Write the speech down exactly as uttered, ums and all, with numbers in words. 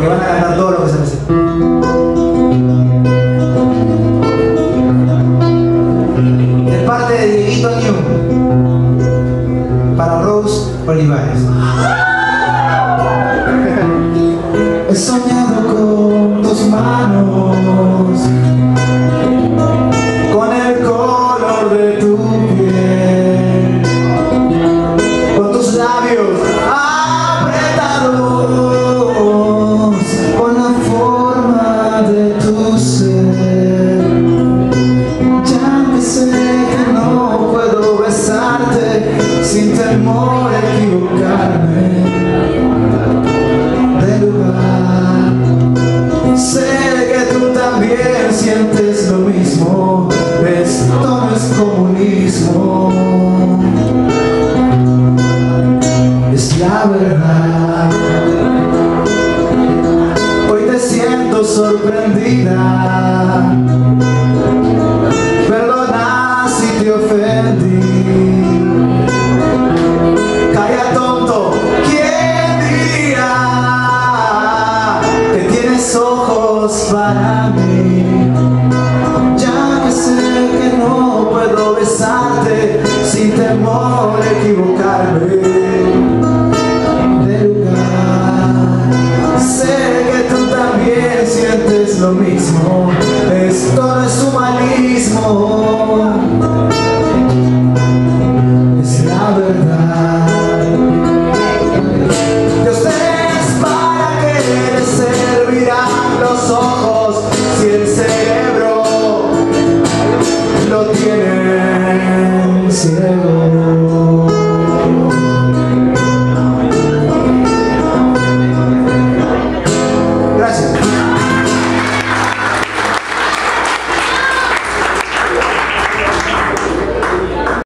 que van a cantar todo lo que se necesita. De parte de Dieguito New para Rose Olivares. He soñado con tus manos, con el color de tu piel, con tus labios apretados, con la forma de tu ser. Ya me sé que no puedo besarte sin temor a equivocarme de lugar. Sé que tú también sientes lo mismo. Esto no es comunismo, es la verdad. Hoy te siento sorprendida. Perdona si te ofendí. Calla, tonto, ¿quién diría que tienes ojos para mí? Ya que sé que no puedo besarte sin temor a equivocarme de lugar. Sé que tú también sientes lo mismo. Esto no es humanismo, es la verdad. ¿De ustedes para qué les servirán los ojos si el cerebro lo tienen ciego?